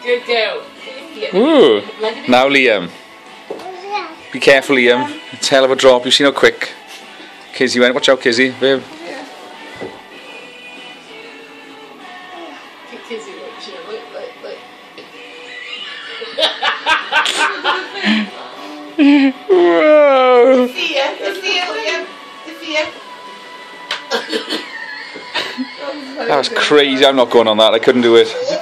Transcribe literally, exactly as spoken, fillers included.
Good girl. Ooh. Now Liam. Be careful, Liam. It's a hell of a drop. You've seen how quick Kizzy went. Watch out, Kizzy. Babe. Kizzy, look, look, look, look. Whoa. Sophia, Sophia, Liam. Sophia. That was crazy. I'm not going on that. I couldn't do it.